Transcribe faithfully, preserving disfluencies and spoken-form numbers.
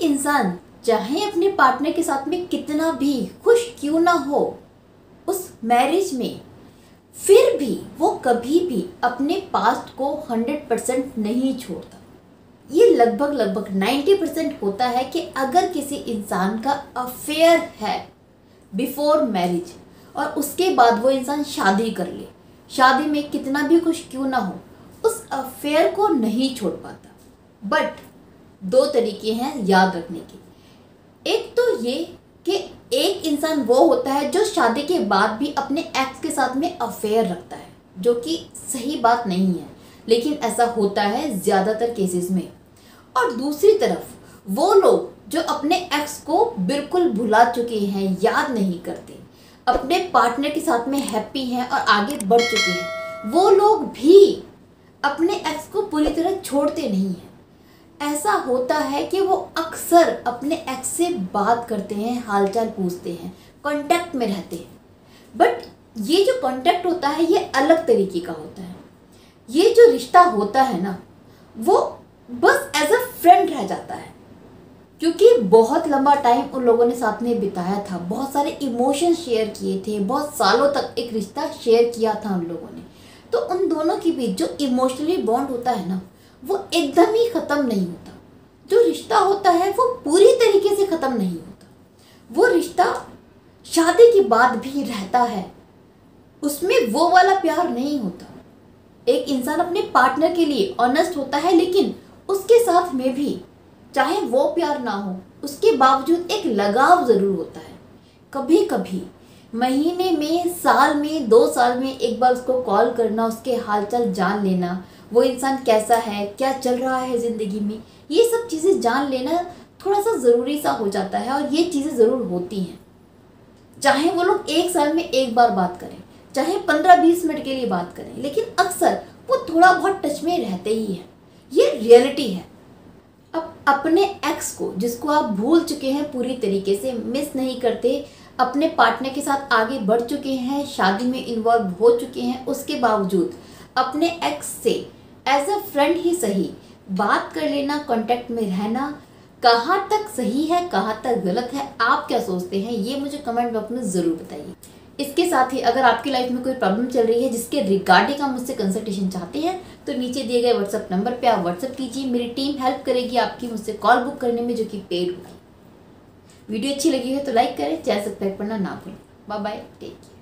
इंसान चाहे अपने पार्टनर के साथ में कितना भी खुश क्यों ना हो उस मैरिज में, फिर भी वो कभी भी अपने पास्ट को हंड्रेड परसेंट नहीं छोड़ता। ये लगभग लगभग नाइन्टी परसेंट होता है कि अगर किसी इंसान का अफेयर है बिफोर मैरिज और उसके बाद वो इंसान शादी कर ले, शादी में कितना भी खुश क्यों ना हो, उस अफेयर को नहीं छोड़ पाता। बट दो तरीके हैं याद रखने के। एक तो ये कि एक इंसान वो होता है जो शादी के बाद भी अपने एक्स के साथ में अफेयर रखता है, जो कि सही बात नहीं है, लेकिन ऐसा होता है ज़्यादातर केसेस में। और दूसरी तरफ वो लोग जो अपने एक्स को बिल्कुल भुला चुके हैं, याद नहीं करते, अपने पार्टनर के साथ में हैप्पी हैं और आगे बढ़ चुके हैं, वो लोग भी अपने एक्स को पूरी तरह छोड़ते नहीं हैं। ऐसा होता है कि वो अक्सर अपने एक्स से बात करते हैं, हालचाल पूछते हैं, कांटेक्ट में रहते हैं। बट ये जो कांटेक्ट होता है ये अलग तरीके का होता है। ये जो रिश्ता होता है ना, वो बस एज अ फ्रेंड रह जाता है, क्योंकि बहुत लंबा टाइम उन लोगों ने साथ में बिताया था, बहुत सारे इमोशन शेयर किए थे, बहुत सालों तक एक रिश्ता शेयर किया था उन लोगों ने। तो उन दोनों के बीच जो इमोशनली बॉन्ड होता है ना, वो एकदम ही ख़त्म नहीं होता। जो रिश्ता होता है वो पूरी तरीके से ख़त्म नहीं होता। वो रिश्ता शादी के बाद भी रहता है, उसमें वो वाला प्यार नहीं होता। एक इंसान अपने पार्टनर के लिए ऑनेस्ट होता है, लेकिन उसके साथ में भी चाहे वो प्यार ना हो, उसके बावजूद एक लगाव ज़रूर होता है। कभी कभी महीने में, साल में, दो साल में एक बार उसको कॉल करना, उसके हालचाल जान लेना, वो इंसान कैसा है, क्या चल रहा है ज़िंदगी में, ये सब चीज़ें जान लेना थोड़ा सा ज़रूरी सा हो जाता है। और ये चीज़ें ज़रूर होती हैं, चाहे वो लोग एक साल में एक बार बात करें, चाहे पंद्रह बीस मिनट के लिए बात करें, लेकिन अक्सर वो थोड़ा बहुत टच में रहते ही हैं। ये रियलिटी है। अब अपने एक्स को, जिसको आप भूल चुके हैं, पूरी तरीके से मिस नहीं करते, अपने पार्टनर के साथ आगे बढ़ चुके हैं, शादी में इन्वॉल्व हो चुके हैं, उसके बावजूद अपने एक्स से एज अ फ्रेंड ही सही बात कर लेना, कांटेक्ट में रहना, कहाँ तक सही है, कहाँ तक गलत है, आप क्या सोचते हैं, ये मुझे कमेंट बॉक्स में ज़रूर बताइए। इसके साथ ही अगर आपकी लाइफ में कोई प्रॉब्लम चल रही है जिसके रिगार्डिंग आप मुझसे कंसल्टेशन चाहते हैं, तो नीचे दिए गए व्हाट्सएप नंबर पे आप व्हाट्सएप कीजिए। मेरी टीम हेल्प करेगी आपकी मुझसे कॉल बुक करने में, जो कि पेड होगी। वीडियो अच्छी लगी है तो लाइक करें, चैनल सब्सक्राइब करना ना भूलें। Bye bye, take care.